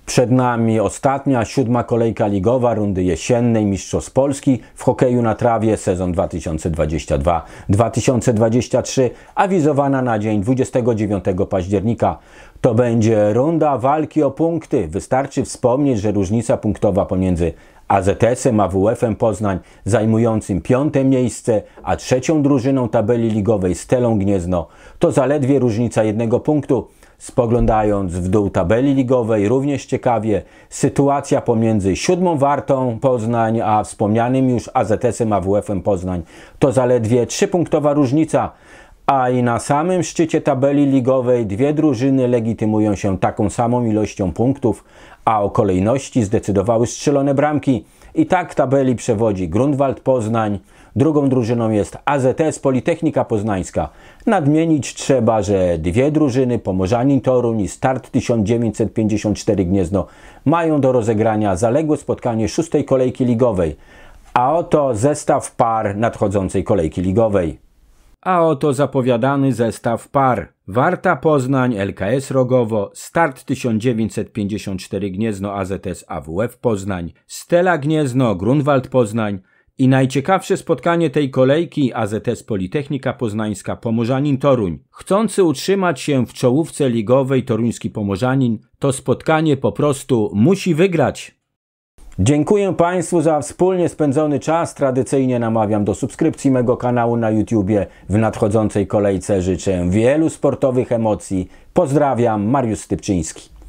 Przed nami ostatnia, 7. kolejka ligowa rundy jesiennej Mistrzostw Polski w hokeju na trawie sezon 2022-2023, awizowana na dzień 29 października. To będzie runda walki o punkty. Wystarczy wspomnieć, że różnica punktowa pomiędzy AZS-em a AWF-em Poznań zajmującym 5. miejsce, a trzecią drużyną tabeli ligowej Stelą Gniezno to zaledwie różnica 1 punktu. Spoglądając w dół tabeli ligowej, również ciekawie, sytuacja pomiędzy 7. Wartą Poznań a wspomnianym już AZS-em AWF-em Poznań to zaledwie 3-punktowa różnica. A i na samym szczycie tabeli ligowej dwie drużyny legitymują się taką samą ilością punktów, a o kolejności zdecydowały strzelone bramki. I tak tabeli przewodzi Grunwald Poznań, drugą drużyną jest AZS Politechnika Poznańska. Nadmienić trzeba, że dwie drużyny, Pomorzanin Toruń i Start 1954 Gniezno, mają do rozegrania zaległe spotkanie 6. kolejki ligowej. A oto zestaw par nadchodzącej kolejki ligowej. A oto zapowiadany zestaw par. Warta Poznań, LKS Rogowo, Start 1954 Gniezno, AZS AWF Poznań, Stela Gniezno, Grunwald Poznań i najciekawsze spotkanie tej kolejki AZS Politechnika Poznańska, Pomorzanin Toruń. Chcący utrzymać się w czołówce ligowej toruński Pomorzanin to spotkanie po prostu musi wygrać. Dziękuję Państwu za wspólnie spędzony czas. Tradycyjnie namawiam do subskrypcji mego kanału na YouTubie. W nadchodzącej kolejce życzę wielu sportowych emocji. Pozdrawiam, Mariusz Stypczyński.